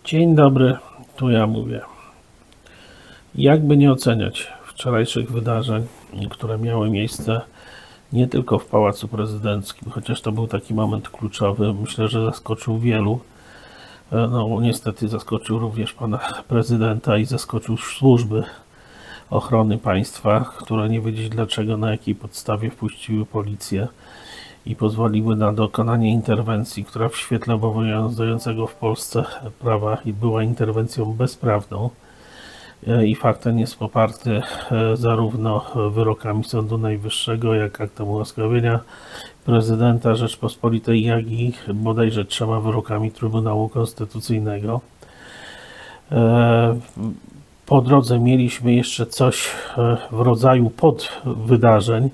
Dzień dobry, tu ja mówię. Jakby nie oceniać wczorajszych wydarzeń, które miały miejsce nie tylko w Pałacu Prezydenckim, chociaż to był taki moment kluczowy, myślę, że zaskoczył wielu. No niestety zaskoczył również pana prezydenta i zaskoczył służby ochrony państwa, które nie wiedzieć dlaczego, na jakiej podstawie wpuściły policję i pozwoliły na dokonanie interwencji, która w świetle obowiązującego w Polsce prawa była interwencją bezprawną i faktem jest poparty zarówno wyrokami Sądu Najwyższego, jak aktem ułaskawienia prezydenta Rzeczpospolitej, jak i bodajże 3 wyrokami Trybunału Konstytucyjnego. Po drodze mieliśmy jeszcze coś w rodzaju podwydarzeń,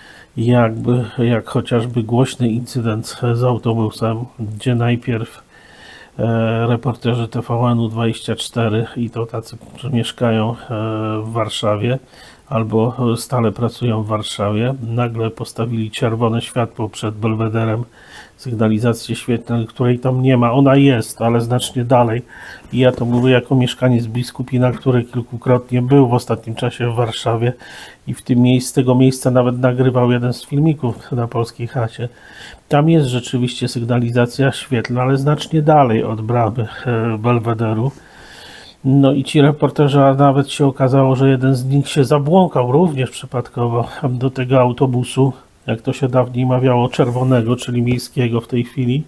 jak chociażby głośny incydent z autobusem, gdzie najpierw reporterzy TVN-24 i to tacy, którzy mieszkają w Warszawie albo stale pracują w Warszawie, nagle postawili czerwone światło przed Belwederem, sygnalizację świetlną, której tam nie ma. Ona jest, ale znacznie dalej. I ja to mówię jako mieszkaniec Biskupina, który kilkukrotnie był w ostatnim czasie w Warszawie i z tego miejsca nawet nagrywał jeden z filmików na Polskiej Chacie. Tam jest rzeczywiście sygnalizacja świetlna, ale znacznie dalej od bramy Belwederu. No i ci reporterzy, a nawet się okazało, że jeden z nich się zabłąkał również przypadkowo do tego autobusu, jak to się dawniej mawiało, czerwonego, czyli miejskiego w tej chwili.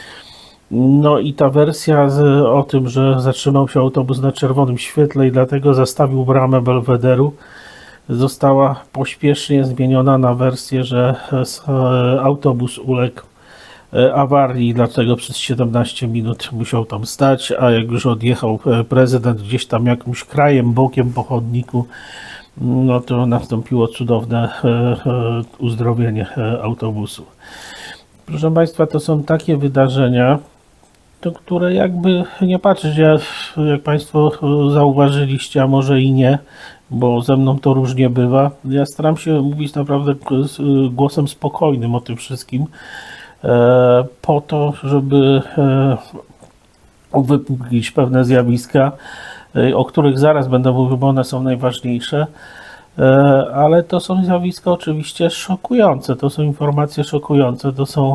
No i ta wersja o tym, że zatrzymał się autobus na czerwonym świetle i dlatego zastawił bramę Belwederu, została pośpiesznie zmieniona na wersję, że autobus uległ awarii, dlatego przez 17 minut musiał tam stać, a jak już odjechał prezydent gdzieś tam jakimś krajem, bokiem po chodniku, no to nastąpiło cudowne uzdrowienie autobusu. Proszę Państwa, to są takie wydarzenia, to które jakby nie patrzeć, jak Państwo zauważyliście, a może i nie, bo ze mną to różnie bywa, ja staram się mówić naprawdę głosem spokojnym o tym wszystkim, po to, żeby uwypuklić pewne zjawiska, o których zaraz będę mówił, bo one są najważniejsze, ale to są zjawiska oczywiście szokujące, to są informacje szokujące, to są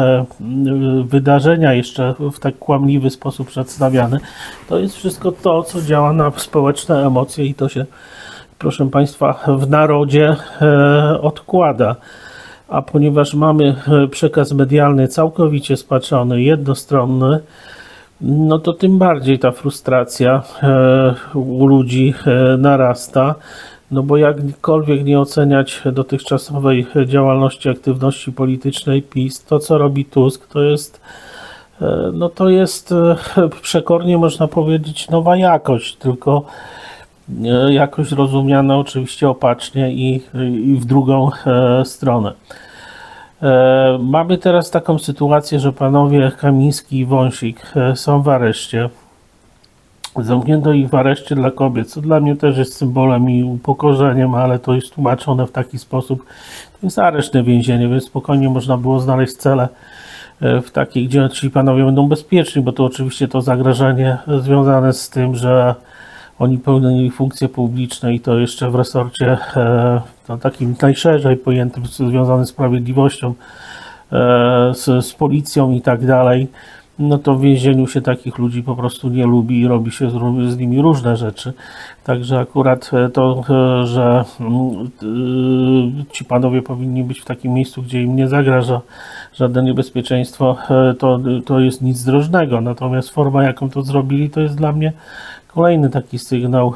wydarzenia jeszcze w tak kłamliwy sposób przedstawiane. To jest wszystko to, co działa na społeczne emocje i to się, proszę Państwa, w narodzie odkłada. A ponieważ mamy przekaz medialny całkowicie spaczony, jednostronny, no to tym bardziej ta frustracja u ludzi narasta, no bo jakkolwiek nie oceniać dotychczasowej działalności, aktywności politycznej PiS, to co robi Tusk, to jest przekornie można powiedzieć nowa jakość, tylko jakość rozumiana oczywiście opacznie i w drugą stronę. Mamy teraz taką sytuację, że panowie Kamiński i Wąsik są w areszcie. Zamknięto ich w areszcie dla kobiet, co dla mnie też jest symbolem i upokorzeniem, ale to jest tłumaczone w taki sposób. To jest areszt, nie więzienie, więc spokojnie można było znaleźć cele w takiej, gdzie ci panowie będą bezpieczni, bo to oczywiście to zagrożenie związane z tym, że oni pełnili funkcje publiczne i to jeszcze w resorcie takim najszerzej pojętym, związanym z sprawiedliwością, z policją i tak dalej, no to w więzieniu się takich ludzi po prostu nie lubi i robi się z nimi różne rzeczy. Także akurat to, że ci panowie powinni być w takim miejscu, gdzie im nie zagraża żadne niebezpieczeństwo, to jest nic drożnego. Natomiast forma, jaką to zrobili, to jest dla mnie kolejny taki sygnał,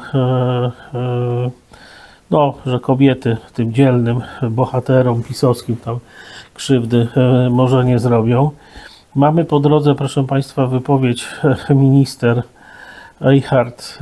że kobiety tym dzielnym bohaterom pisowskim tam krzywdy może nie zrobią. Mamy po drodze, proszę Państwa, wypowiedź minister Eichhardt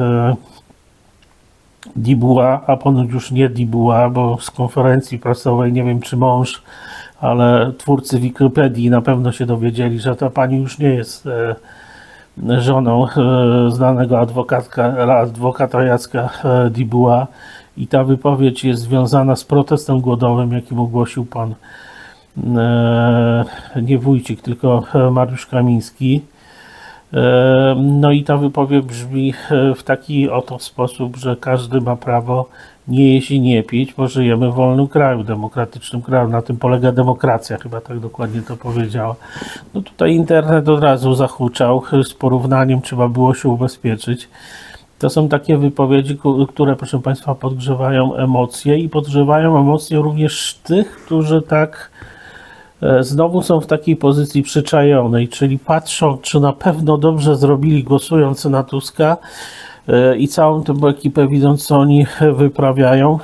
Dibuła, a ponoć już nie Dibuła, bo z konferencji prasowej, nie wiem czy mąż, ale twórcy Wikipedii na pewno się dowiedzieli, że ta pani już nie jest żoną znanego adwokata Jacka Dibuła i ta wypowiedź jest związana z protestem głodowym, jakim ogłosił pan nie Wójcik, tylko Mariusz Kamiński. No i ta wypowiedź brzmi w taki oto sposób, że każdy ma prawo nie jeść i nie pić, bo żyjemy w wolnym kraju, demokratycznym kraju. Na tym polega demokracja, chyba tak dokładnie to powiedziała. No tutaj internet od razu zahuczał z porównaniem, trzeba było się ubezpieczyć. To są takie wypowiedzi, które, proszę Państwa, podgrzewają emocje i podgrzewają emocje również tych, którzy tak znowu są w takiej pozycji przyczajonej, czyli patrzą, czy na pewno dobrze zrobili głosując na Tuska i całą tę ekipę, widząc co oni wyprawiają,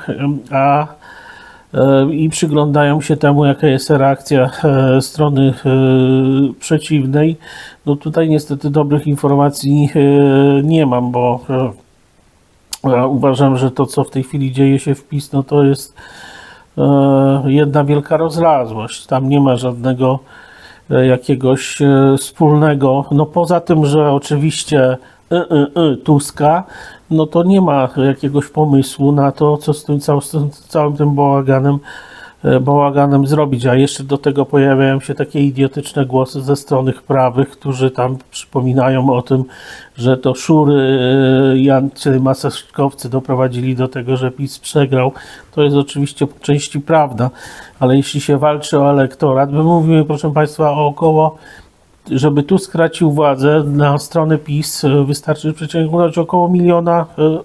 i przyglądają się temu, jaka jest reakcja strony przeciwnej. No tutaj niestety dobrych informacji nie mam, bo uważam, że to, co w tej chwili dzieje się w PiS, no to jest jedna wielka rozlazłość. Tam nie ma żadnego jakiegoś wspólnego, no poza tym, że oczywiście Tuska, no to nie ma jakiegoś pomysłu na to, co z tym całym tym bałaganem zrobić, a jeszcze do tego pojawiają się takie idiotyczne głosy ze strony prawych, którzy tam przypominają o tym, że to szury czy maseczkowcy doprowadzili do tego, że PiS przegrał. To jest oczywiście po części prawda, ale jeśli się walczy o elektorat, my mówimy, proszę Państwa, o żeby tu stracił władzę na stronę PiS, wystarczy przyciągnąć około miliona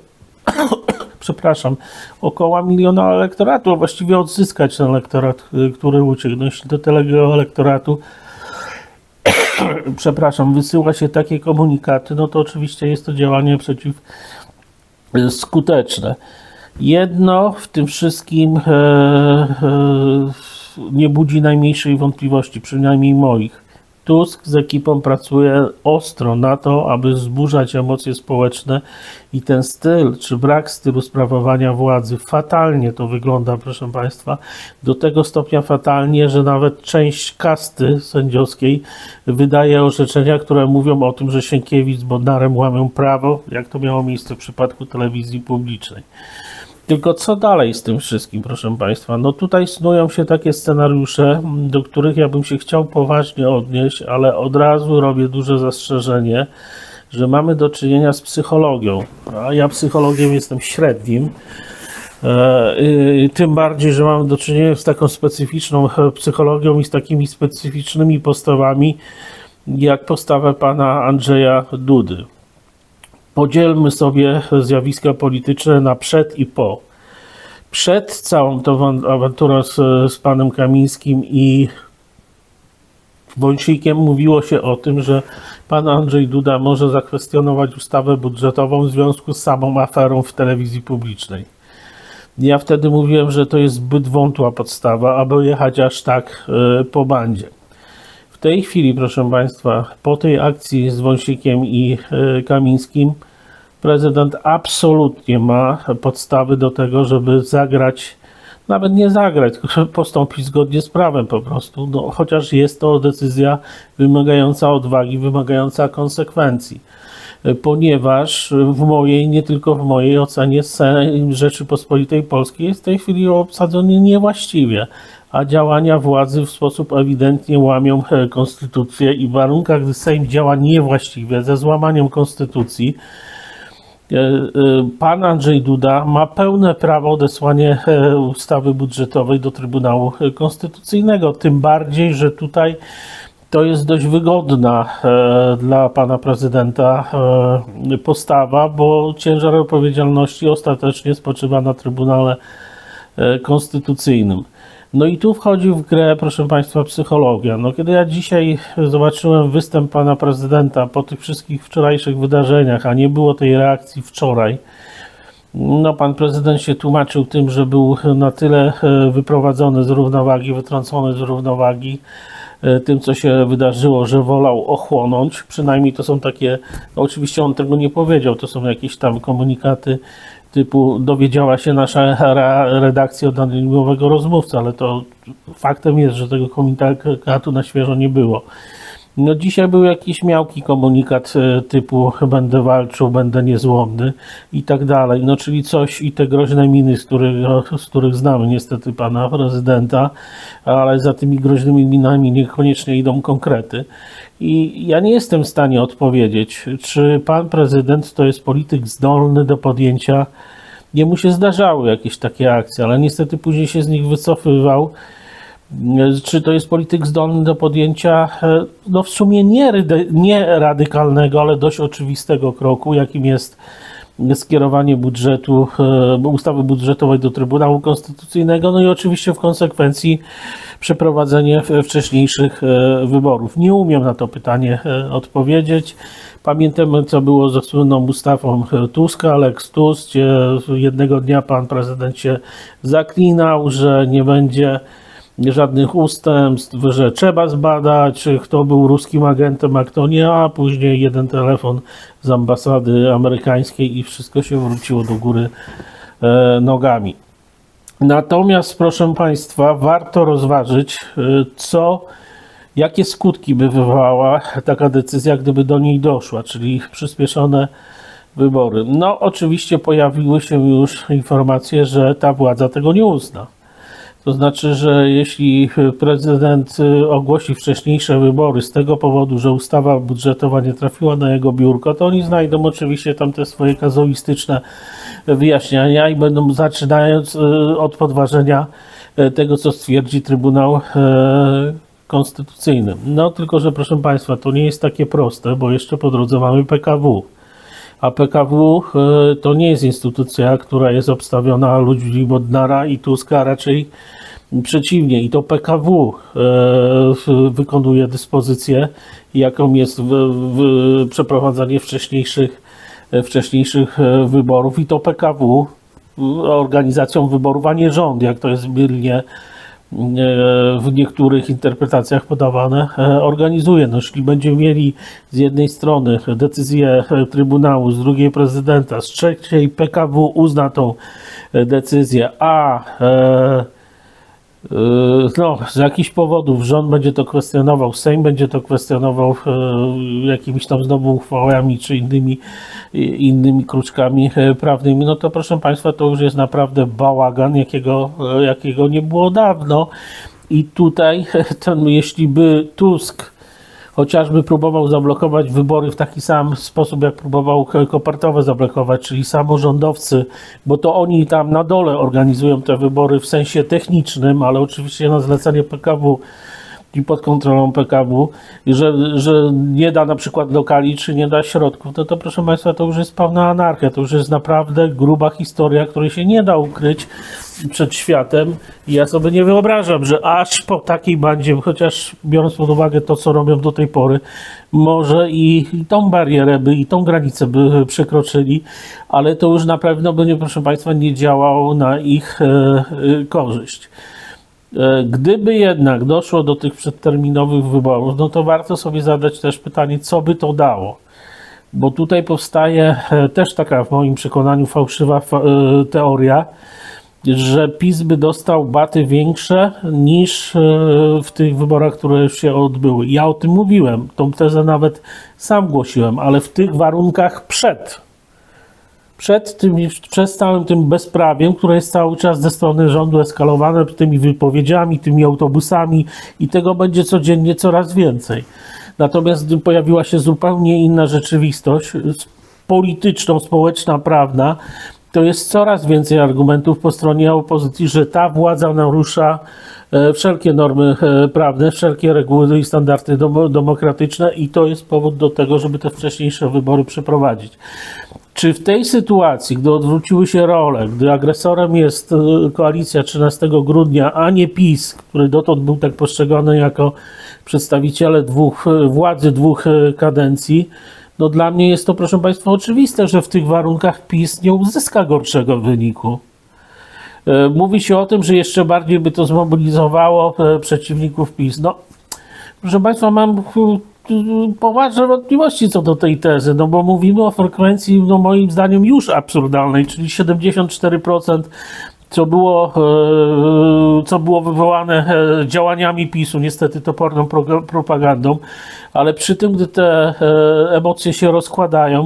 około 1 miliona elektoratu, a właściwie odzyskać ten elektorat, który uciekł. No jeśli do tego elektoratu wysyła się takie komunikaty, no to oczywiście jest to działanie przeciwskuteczne. Jedno w tym wszystkim nie budzi najmniejszej wątpliwości, przynajmniej moich. Tusk z ekipą pracuje ostro na to, aby wzburzać emocje społeczne i ten styl, czy brak stylu sprawowania władzy, fatalnie to wygląda, proszę Państwa, do tego stopnia fatalnie, że nawet część kasty sędziowskiej wydaje orzeczenia, które mówią o tym, że Sienkiewicz z Bodnarem łamią prawo, jak to miało miejsce w przypadku telewizji publicznej. Tylko co dalej z tym wszystkim, proszę Państwa? No tutaj snują się takie scenariusze, do których ja bym się chciał poważnie odnieść, ale od razu robię duże zastrzeżenie, że mamy do czynienia z psychologią, a ja psychologiem jestem średnim, tym bardziej, że mamy do czynienia z taką specyficzną psychologią i z takimi specyficznymi postawami, jak postawa pana Andrzeja Dudy. Podzielmy sobie zjawiska polityczne na przed i po. Przed całą tą awanturą z panem Kamińskim i Wąsikiem mówiło się o tym, że pan Andrzej Duda może zakwestionować ustawę budżetową w związku z samą aferą w telewizji publicznej. Ja wtedy mówiłem, że to jest zbyt wątła podstawa, aby jechać aż tak po bandzie. W tej chwili, proszę Państwa, po tej akcji z Wąsikiem i Kamińskim, prezydent absolutnie ma podstawy do tego, żeby zagrać, nawet nie zagrać, tylko postąpić zgodnie z prawem po prostu, no, chociaż jest to decyzja wymagająca odwagi, wymagająca konsekwencji. Ponieważ w mojej, nie tylko w mojej ocenie Sejm Rzeczypospolitej Polskiej jest w tej chwili obsadzony niewłaściwie, a działania władzy w sposób ewidentnie łamią konstytucję i w warunkach, gdy Sejm działa niewłaściwie, ze złamaniem konstytucji, pan Andrzej Duda ma pełne prawo odesłania ustawy budżetowej do Trybunału Konstytucyjnego, tym bardziej, że tutaj to jest dość wygodna dla pana prezydenta postawa, bo ciężar odpowiedzialności ostatecznie spoczywa na Trybunale Konstytucyjnym. No i tu wchodzi w grę, proszę Państwa, psychologia. No kiedy ja dzisiaj zobaczyłem występ pana prezydenta po tych wszystkich wczorajszych wydarzeniach, a nie było tej reakcji wczoraj, no pan prezydent się tłumaczył tym, że był na tyle wyprowadzony z równowagi, wytrącony z równowagi tym, co się wydarzyło, że wolał ochłonąć. Przynajmniej to są takie, no oczywiście on tego nie powiedział, to są jakieś tam komunikaty typu dowiedziała się nasza redakcja od anonimowego rozmówcy, ale to faktem jest, że tego komunikatu na świeżo nie było. No dzisiaj był jakiś miałki komunikat typu będę walczył, będę niezłomny i tak dalej. No czyli coś i te groźne miny, z których znamy niestety pana prezydenta, ale za tymi groźnymi minami niekoniecznie idą konkrety. I ja nie jestem w stanie odpowiedzieć, czy pan prezydent to jest polityk zdolny do podjęcia. Jemu się zdarzały jakieś takie akcje, ale niestety później się z nich wycofywał. Czy to jest polityk zdolny do podjęcia, no w sumie nie radykalnego, ale dość oczywistego kroku, jakim jest skierowanie budżetu, ustawy budżetowej do Trybunału Konstytucyjnego, no i oczywiście w konsekwencji przeprowadzenie wcześniejszych wyborów. Nie umiem na to pytanie odpowiedzieć. Pamiętamy, co było ze słynną ustawą Tuska, Lex Tusk, gdzie jednego dnia pan prezydent się zaklinał, że nie będzie żadnych ustępstw, że trzeba zbadać, kto był ruskim agentem, a kto nie, a później jeden telefon z ambasady amerykańskiej i wszystko się wróciło do góry nogami. Natomiast, proszę państwa, warto rozważyć, jakie skutki by wywołała taka decyzja, gdyby do niej doszła, czyli przyspieszone wybory. No, oczywiście pojawiły się już informacje, że ta władza tego nie uzna. To znaczy, że jeśli prezydent ogłosi wcześniejsze wybory z tego powodu, że ustawa budżetowa nie trafiła na jego biurko, to oni znajdą oczywiście tam te swoje kazuistyczne wyjaśniania i będą zaczynając od podważenia tego, co stwierdzi Trybunał Konstytucyjny. No tylko, że proszę państwa, to nie jest takie proste, bo jeszcze po drodze mamy PKW. A PKW to nie jest instytucja, która jest obstawiona ludźmi Bodnara i Tuska, raczej przeciwnie. I to PKW wykonuje dyspozycję, jaką jest przeprowadzanie wcześniejszych wyborów. I to PKW organizacją wyborów, a nie rząd, jak to jest mylnie w niektórych interpretacjach podawane, organizuje. No, jeśli będziemy mieli z jednej strony decyzję Trybunału, z drugiej prezydenta, z trzeciej PKW uzna tą decyzję, a no, z jakichś powodów rząd będzie to kwestionował, Sejm będzie to kwestionował jakimiś tam znowu uchwałami czy innymi kruczkami prawnymi, no to proszę państwa, to już jest naprawdę bałagan, jakiego nie było dawno. I tutaj, jeśli by Tusk chociażby próbował zablokować wybory w taki sam sposób, jak próbował kopertowe zablokować, czyli samorządowcy, bo to oni tam na dole organizują te wybory w sensie technicznym, ale oczywiście na zlecenie PKW i pod kontrolą PKW, że nie da na przykład lokali, czy nie da środków, to proszę państwa, to już jest pełna anarchia, to już jest naprawdę gruba historia, której się nie da ukryć przed światem. I ja sobie nie wyobrażam, że aż po takiej bandzie, chociaż biorąc pod uwagę to, co robią do tej pory, może i tą barierę i tą granicę by przekroczyli, ale to już na pewno by, proszę państwa, nie działało na ich korzyść. Gdyby jednak doszło do tych przedterminowych wyborów, no to warto sobie zadać też pytanie, co by to dało. Bo tutaj powstaje też taka w moim przekonaniu fałszywa teoria, że PiS by dostał baty większe niż w tych wyborach, które już się odbyły. Ja o tym mówiłem, tą tezę nawet sam głosiłem, ale w tych warunkach przed całym tym bezprawiem, które jest cały czas ze strony rządu eskalowane tymi wypowiedziami, tymi autobusami i tego będzie codziennie coraz więcej. Natomiast gdy pojawiła się zupełnie inna rzeczywistość polityczna, społeczna, prawna, to jest coraz więcej argumentów po stronie opozycji, że ta władza narusza wszelkie normy prawne, wszelkie reguły i standardy demokratyczne i to jest powód do tego, żeby te wcześniejsze wybory przeprowadzić. Czy w tej sytuacji, gdy odwróciły się role, gdy agresorem jest koalicja 13 grudnia, a nie PiS, który dotąd był tak postrzegany jako przedstawiciele władzy dwóch kadencji, no dla mnie jest to, proszę państwa, oczywiste, że w tych warunkach PiS nie uzyska gorszego wyniku. Mówi się o tym, że jeszcze bardziej by to zmobilizowało przeciwników PiS. No, proszę państwa, mam poważne wątpliwości co do tej tezy, no bo mówimy o frekwencji, no moim zdaniem już absurdalnej, czyli 74% co było wywołane działaniami PiS-u, niestety toporną propagandą, ale przy tym, gdy te emocje się rozkładają,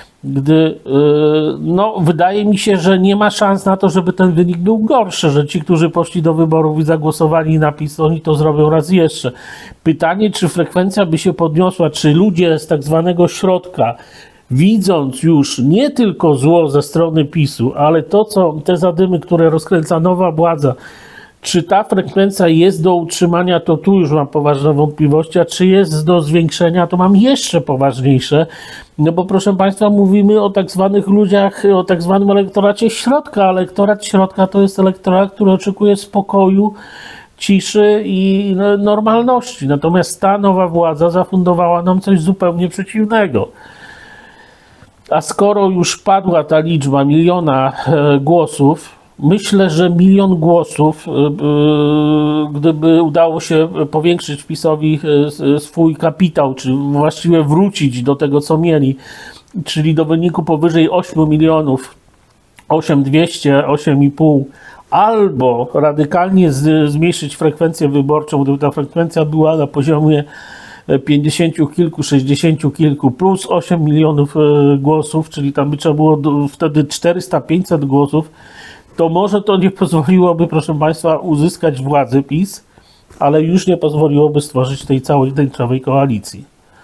no, wydaje mi się, że nie ma szans na to, żeby ten wynik był gorszy, że ci, którzy poszli do wyborów i zagłosowali na PiS, oni to zrobią raz jeszcze. Pytanie, czy frekwencja by się podniosła, czy ludzie z tak zwanego środka, widząc już nie tylko zło ze strony PiS-u, ale te zadymy, które rozkręca nowa władza, czy ta frekwencja jest do utrzymania, to tu już mam poważne wątpliwości, a czy jest do zwiększenia, to mam jeszcze poważniejsze. No bo proszę Państwa, mówimy o tak zwanych ludziach, o tak zwanym elektoracie środka. A elektorat środka to jest elektorat, który oczekuje spokoju, ciszy i normalności. Natomiast ta nowa władza zafundowała nam coś zupełnie przeciwnego. A skoro już padła ta liczba 1 miliona głosów, myślę, że 1 milion głosów, gdyby udało się powiększyć PiS-owi swój kapitał, czy właściwie wrócić do tego, co mieli, czyli do wyniku powyżej 8 milionów, 8200, 8,5, albo radykalnie zmniejszyć frekwencję wyborczą, gdyby ta frekwencja była na poziomie 50 kilku, 60 kilku plus 8 milionów głosów, czyli tam by trzeba było wtedy 400-500 głosów, to może to nie pozwoliłoby, proszę Państwa, uzyskać władzy PiS, ale już nie pozwoliłoby stworzyć tej całej tęczowej koalicji.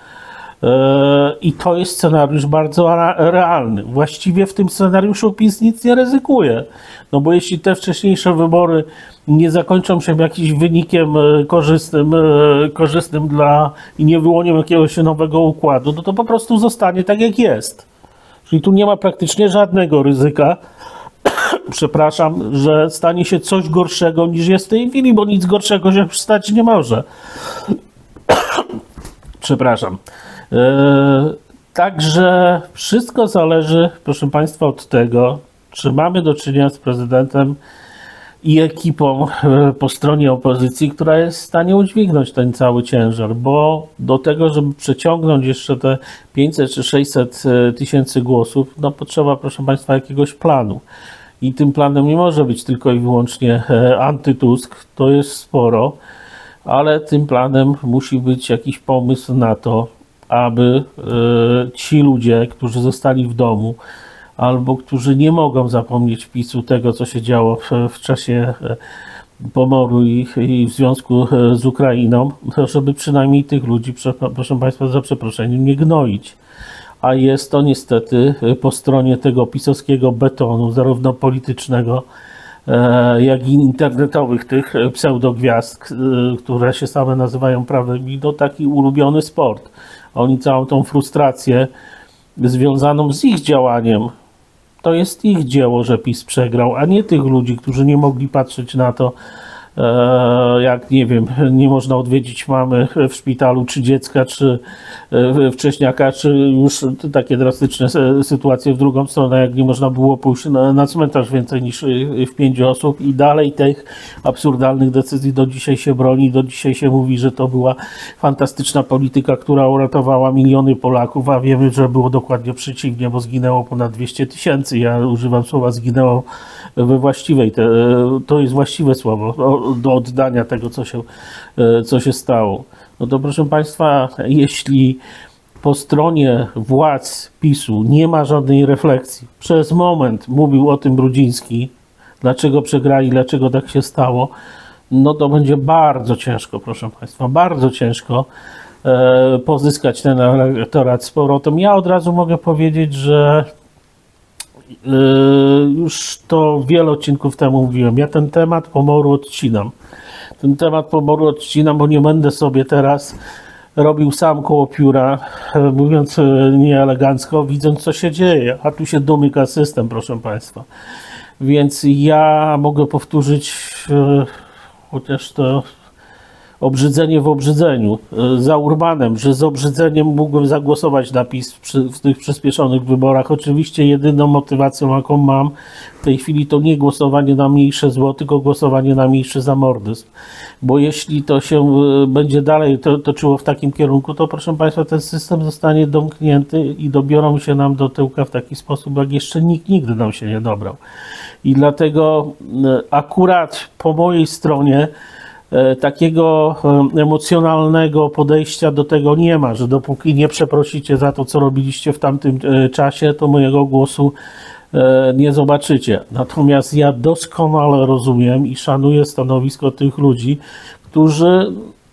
I to jest scenariusz bardzo realny. Właściwie w tym scenariuszu PiS nic nie ryzykuje. No bo jeśli te wcześniejsze wybory nie zakończą się jakimś wynikiem korzystnym i nie wyłonią jakiegoś nowego układu, no to po prostu zostanie tak, jak jest. Czyli tu nie ma praktycznie żadnego ryzyka, przepraszam, że stanie się coś gorszego niż jest w tej chwili, bo nic gorszego się stać nie może. Przepraszam. Także wszystko zależy, proszę Państwa, od tego, czy mamy do czynienia z prezydentem i ekipą po stronie opozycji, która jest w stanie udźwignąć ten cały ciężar, bo do tego, żeby przeciągnąć jeszcze te 500 czy 600 tysięcy głosów, no potrzeba, proszę Państwa, jakiegoś planu. I tym planem nie może być tylko i wyłącznie antytusk, to jest sporo, ale tym planem musi być jakiś pomysł na to, aby ci ludzie, którzy zostali w domu, albo którzy nie mogą zapomnieć PiS-u tego, co się działo w czasie pomoru i w związku z Ukrainą, to żeby przynajmniej tych ludzi, proszę Państwa, za przeproszeniem, nie gnoić. A jest to niestety po stronie tego pisowskiego betonu, zarówno politycznego, jak i internetowych, tych pseudogwiazd, które się same nazywają prawem, i to taki ulubiony sport. Oni całą tą frustrację związaną z ich działaniem, to jest ich dzieło, że PiS przegrał, a nie tych ludzi, którzy nie mogli patrzeć na to, jak, nie wiem, nie można odwiedzić mamy w szpitalu, czy dziecka, czy wcześniaka, czy już takie drastyczne sytuacje w drugą stronę, jak nie można było pójść na cmentarz więcej niż w 5 osób, i dalej tych absurdalnych decyzji do dzisiaj się broni, do dzisiaj się mówi, że to była fantastyczna polityka, która uratowała miliony Polaków, a wiemy, że było dokładnie przeciwnie, bo zginęło ponad 200 tysięcy. Ja używam słowa zginęło we właściwej, to jest właściwe słowo do oddania tego, co się stało. No to proszę Państwa, jeśli po stronie władz PiS-u nie ma żadnej refleksji, przez moment mówił o tym Brudziński, dlaczego przegrali, dlaczego tak się stało, no to będzie bardzo ciężko, proszę Państwa, bardzo ciężko pozyskać ten elektorat z powrotem. Ja od razu mogę powiedzieć, że już to wiele odcinków temu mówiłem. Ja ten temat pomoru odcinam. Ten temat pomoru odcinam, bo nie będę sobie teraz robił sam koło pióra, mówiąc nieelegancko, widząc, co się dzieje. A tu się domyka system, proszę Państwa. Więc ja mogę powtórzyć, chociaż to obrzydzenie w obrzydzeniu, za Urbanem, że z obrzydzeniem mógłbym zagłosować na PiS w tych przyspieszonych wyborach. Oczywiście jedyną motywacją, jaką mam w tej chwili, to nie głosowanie na mniejsze zło, tylko głosowanie na mniejszy zamordyzm. Bo jeśli to się będzie dalej toczyło w takim kierunku, to proszę Państwa, ten system zostanie domknięty i dobiorą się nam do tyłka w taki sposób, jak jeszcze nikt nigdy nam się nie dobrał. I dlatego akurat po mojej stronie takiego emocjonalnego podejścia do tego nie ma, że dopóki nie przeprosicie za to, co robiliście w tamtym czasie, to mojego głosu nie zobaczycie. Natomiast ja doskonale rozumiem i szanuję stanowisko tych ludzi, którzy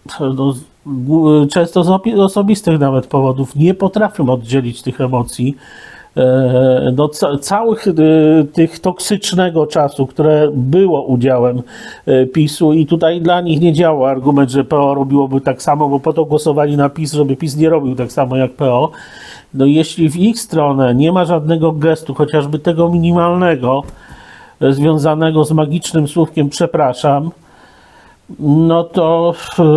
często z osobistych nawet powodów nie potrafią oddzielić tych emocji do całych tych toksycznego czasu, które było udziałem PiS-u i tutaj dla nich nie działa argument, że PO robiłoby tak samo, bo po to głosowali na PiS, żeby PiS nie robił tak samo jak PO. No jeśli w ich stronę nie ma żadnego gestu, chociażby tego minimalnego, związanego z magicznym słówkiem przepraszam, no to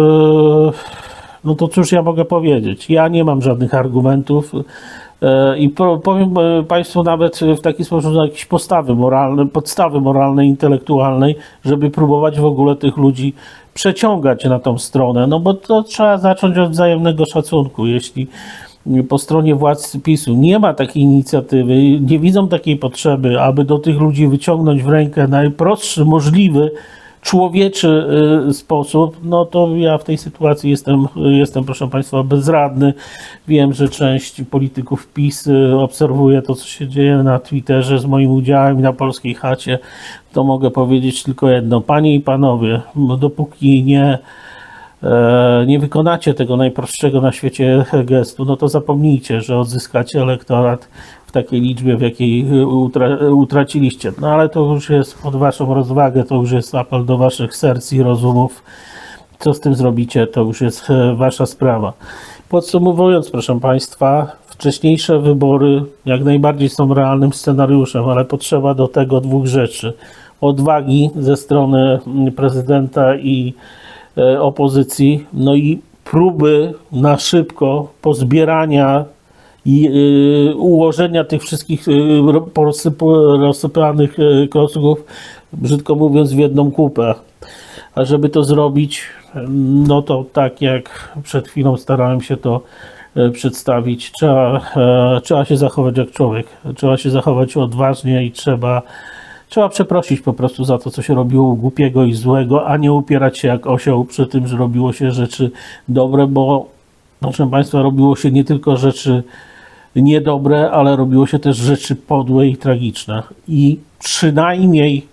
cóż ja mogę powiedzieć? Ja nie mam żadnych argumentów i powiem Państwu nawet w taki sposób, że jakieś podstawy moralnej, intelektualnej, żeby próbować w ogóle tych ludzi przeciągać na tą stronę, no bo to trzeba zacząć od wzajemnego szacunku. Jeśli po stronie władz PiS-u nie ma takiej inicjatywy, nie widzą takiej potrzeby, aby do tych ludzi wyciągnąć w rękę najprostszy możliwy człowieczy sposób, no to ja w tej sytuacji jestem, proszę Państwa, bezradny. Wiem, że część polityków PiS obserwuje to, co się dzieje na Twitterze z moim udziałem i na Polskiej Chacie. To mogę powiedzieć tylko jedno. Panie i Panowie, dopóki nie wykonacie tego najprostszego na świecie gestu, no to zapomnijcie, że odzyskacie elektorat w takiej liczbie, w jakiej utraciliście. No ale to już jest pod Waszą rozwagę, to już jest apel do Waszych serc i rozumów. Co z tym zrobicie, to już jest Wasza sprawa. Podsumowując, proszę Państwa, wcześniejsze wybory jak najbardziej są realnym scenariuszem, ale potrzeba do tego dwóch rzeczy. Odwagi ze strony prezydenta i opozycji, no i próby na szybko pozbierania i ułożenia tych wszystkich rozsypanych klocków, brzydko mówiąc, w jedną kupę. A żeby to zrobić, no to tak jak przed chwilą starałem się to przedstawić, trzeba się zachować jak człowiek, trzeba się zachować odważnie i trzeba przeprosić po prostu za to, co się robiło głupiego i złego, a nie upierać się jak osioł przy tym, że robiło się rzeczy dobre, bo proszę Państwa, robiło się nie tylko rzeczy niedobre, ale robiło się też rzeczy podłe i tragiczne. I przynajmniej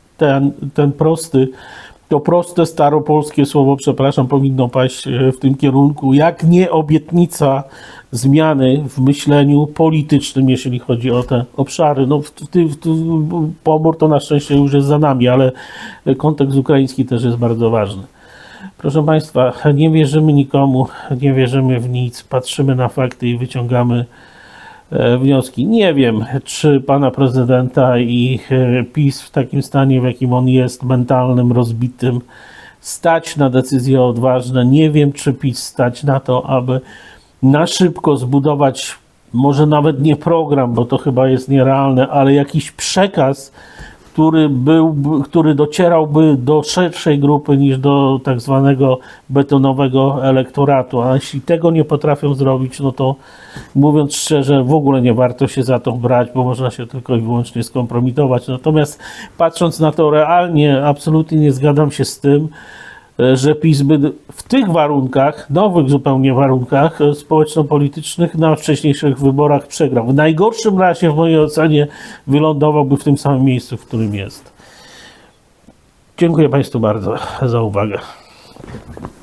to proste staropolskie słowo, przepraszam, powinno paść w tym kierunku, jak nie obietnica zmiany w myśleniu politycznym, jeśli chodzi o te obszary. No, pobór to na szczęście już jest za nami, ale kontekst ukraiński też jest bardzo ważny. Proszę Państwa, nie wierzymy nikomu, nie wierzymy w nic, patrzymy na fakty i wyciągamy wnioski. Nie wiem, czy pana prezydenta i PiS w takim stanie, w jakim on jest, mentalnym, rozbitym, stać na decyzje odważne. Nie wiem, czy PiS stać na to, aby na szybko zbudować, może nawet nie program, bo to chyba jest nierealne, ale jakiś przekaz, który docierałby do szerszej grupy niż do tak zwanego betonowego elektoratu. A jeśli tego nie potrafią zrobić, no to mówiąc szczerze, w ogóle nie warto się za to brać, bo można się tylko i wyłącznie skompromitować. Natomiast patrząc na to realnie, absolutnie nie zgadzam się z tym, że PiS by w tych warunkach, nowych zupełnie warunkach społeczno-politycznych na wcześniejszych wyborach przegrał. W najgorszym razie, w mojej ocenie, wylądowałby w tym samym miejscu, w którym jest. Dziękuję Państwu bardzo za uwagę.